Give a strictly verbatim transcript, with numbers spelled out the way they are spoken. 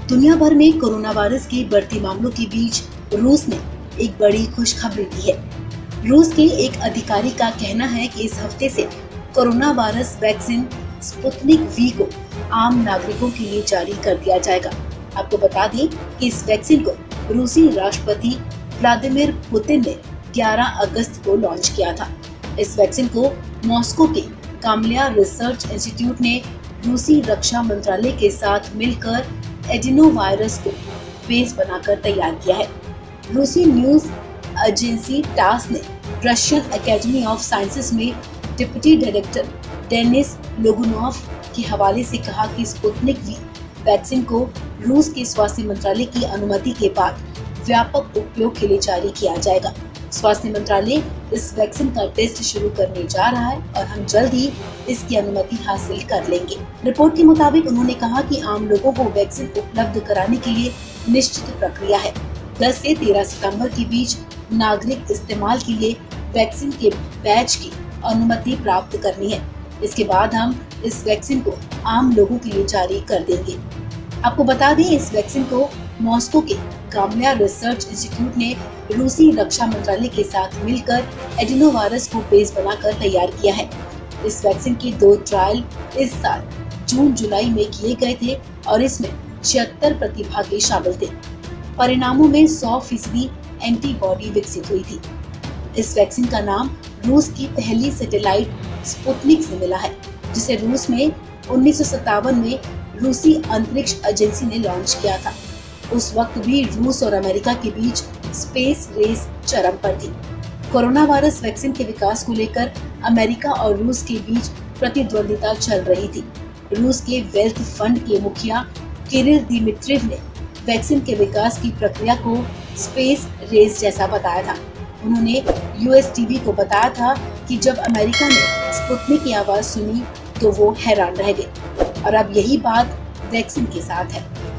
दुनिया भर में कोरोना वायरस के बढ़ते मामलों के बीच रूस ने एक बड़ी खुशखबरी दी है। रूस के एक अधिकारी का कहना है कि इस हफ्ते से corona virus vaccine Sputnik V को आम नागरिकों के लिए जारी कर दिया जाएगा। आपको बता दें कि इस वैक्सीन को रूसी राष्ट्रपति व्लादिमीर पुतिन ने ग्यारह अगस्त को लॉन्च किया था। इस वैक्सीन को मॉस्को के कामलिया रिसर्च इंस्टीट्यूट ने रूसी रक्षा मंत्रालय के साथ मिलकर एडिनो वायरस को बेस बनाकर तैयार किया है। रूसी न्यूज एजेंसी टास ने रशियन एकेडमी ऑफ साइंसेस में डिप्टी डायरेक्टर डेनिस लोगुनोव के हवाले से कहा कि स्पुतनिक वी वैक्सीन को रूस के स्वास्थ्य मंत्रालय की अनुमति के बाद व्यापक उपयोग के लिए जारी किया जाएगा। स्वास्थ्य मंत्रालय इस वैक्सीन का टेस्ट शुरू करने जा रहा है और हम जल्द ही इसकी अनुमति हासिल कर लेंगे। रिपोर्ट के मुताबिक उन्होंने कहा कि आम लोगों को वैक्सीन उपलब्ध कराने के लिए निश्चित प्रक्रिया है। दस से तेरह सितंबर के बीच नागरिक इस्तेमाल के लिए वैक्सीन के बैच की अनुमति प्राप्त करनी है। इसके बाद हम इस वैक्सीन को आम लोगों के लिए जारी कर देंगे। आपको बता दें, इस वैक्सीन को मॉस्को के कामलिया रिसर्च इंस्टीट्यूट ने रूसी रक्षा मंत्रालय के साथ मिलकर एडिनो वायरस को बेस बनाकर तैयार किया है। इस वैक्सीन के दो ट्रायल इस साल जून जुलाई में किए गए थे और इसमें छिहत्तर प्रतिभागी शामिल थे। परिणामों में सौ फीसदी एंटीबॉडी विकसित हुई थी। इस वैक्सीन का नाम रूस की पहली सैटेलाइट स्पुतनिक से मिला है, जिसे रूस में उन्नीस सौ सत्तावन में रूसी अंतरिक्ष एजेंसी ने लॉन्च किया था। उस वक्त भी रूस और अमेरिका के बीच स्पेस रेस चरम पर थी। कोरोना वायरस वैक्सीन के विकास को लेकर अमेरिका और रूस के बीच प्रतिद्वंदिता चल रही थी। रूस के वेल्थ फंड के मुखिया किरिल दिमित्रिव ने वैक्सीन के विकास की प्रक्रिया को स्पेस रेस जैसा बताया था। उन्होंने यूएस टीवी को बताया था कि जब अमेरिका ने स्पुतनिक की आवाज सुनी तो वो हैरान रह गए और अब यही बात वैक्सीन के साथ है।